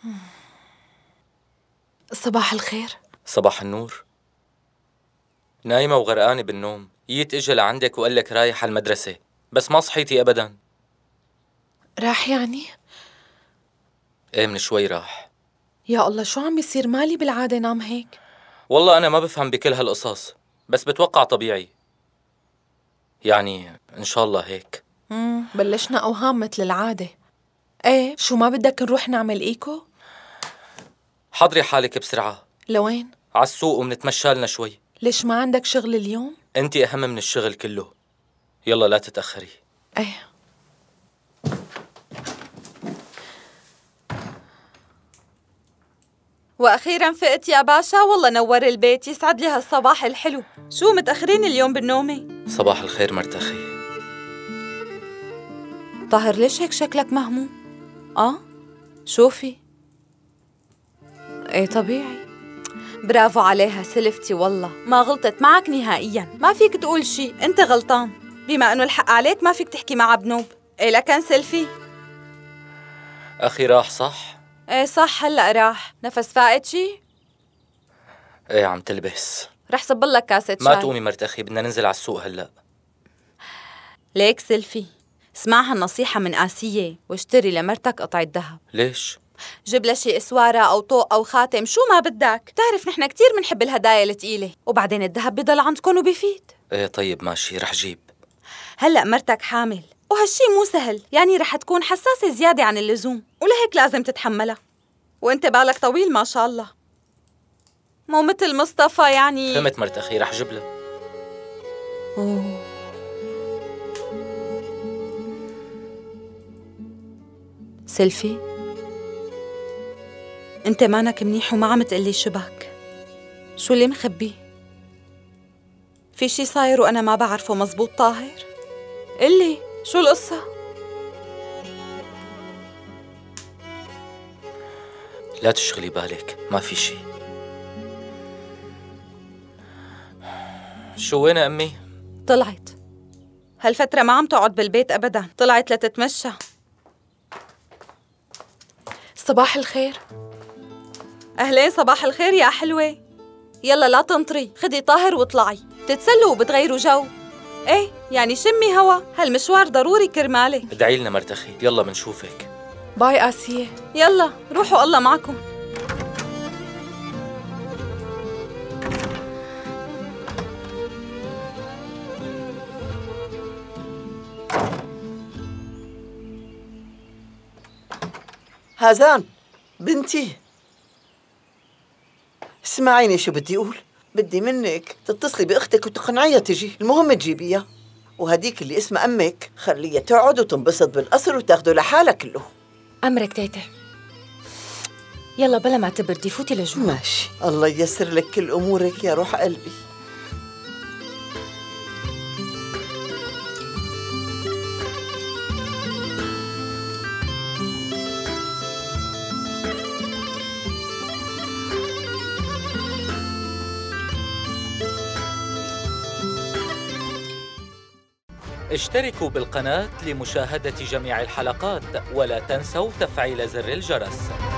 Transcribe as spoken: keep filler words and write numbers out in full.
صباح الخير. صباح النور. نايمة وغرقانة بالنوم، جيت اجى لعندك وقال لك رايح على المدرسة، بس ما صحيتي أبدا. راح يعني؟ ايه من شوي راح. يا الله شو عم بيصير؟ مالي بالعادة نام هيك. والله أنا ما بفهم بكل هالقصص، بس بتوقع طبيعي. يعني إن شاء الله هيك. امم بلشنا أوهام مثل العادة. ايه شو ما بدك نروح نعمل ايكو؟ حضري حالك بسرعة. لوين؟ على السوق ومنتمشى لنا شوي. ليش ما عندك شغل اليوم؟ أنت أهم من الشغل كله. يلا لا تتأخري. ايه. وأخيراً فقت يا باشا، والله نور البيت، يسعد لي هالصباح الحلو. شو متأخرين اليوم بالنومة؟ صباح الخير مرتخي. طاهر ليش هيك شكلك مهموم؟ آه؟ شوفي. ايه طبيعي. برافو عليها سلفتي، والله ما غلطت معك نهائياً، ما فيك تقول شي، انت غلطان. بما انه الحق عليك ما فيك تحكي مع بنوب. ايه لكن سيلفي. أخي راح صح؟ ايه صح، هلأ راح. نفس فائت شي؟ ايه عم تلبس. رح صبلك كاسة شاي. ما تقومي مرتخي، بدنا ننزل على السوق هلأ. ليك سيلفي، اسمعها النصيحة من آسية واشتري لمرتك قطعة ذهب. ليش؟ جيب لها شي اسوارة أو طوق أو خاتم، شو ما بدك. بتعرف نحن كتير منحب الهدايا الثقيلة، وبعدين الذهب بضل عندكن وبيفيد. ايه طيب ماشي، رح جيب. هلأ مرتك حامل، وهالشي مو سهل، يعني رح تكون حساسة زيادة عن اللزوم، ولهيك لازم تتحملها. وانت بالك طويل ما شاء الله، مو مثل مصطفى يعني. فهمت مرتخي، رح جيب لها. أوه. سيلفي، انت مانك منيح وما عم تقلي شبك. شو اللي مخبيه؟ في شي صاير وانا ما بعرفه مزبوط طاهر؟ قلي شو القصة؟ لا تشغلي بالك، ما في شي. شو وين أمي؟ طلعت هالفترة ما عم تقعد بالبيت أبدا، طلعت لتتمشى. صباح الخير. أهلين، صباح الخير يا حلوة. يلا لا تنطري، خدي طاهر واطلعي تتسلوا وبتغيروا جو. ايه يعني شمي هوا، هالمشوار ضروري كرمالك. ادعي لنا مرتخي، يلا بنشوفك. باي آسية. يلا روحوا الله معكم. هازان بنتي، اسمعيني شو بدي أقول. بدي منك تتصلي بأختك وتقنعيها تجي، المهم تجيبيها. وهديك اللي اسمها أمك خليها تقعد وتنبسط بالقصر وتاخده لحالها كله. أمرك تيتا. يلا بلا ما تبردي، فوتي لجوا. ماشي، الله ييسر لك كل أمورك يا روح قلبي. اشتركوا بالقناة لمشاهدة جميع الحلقات، ولا تنسوا تفعيل زر الجرس.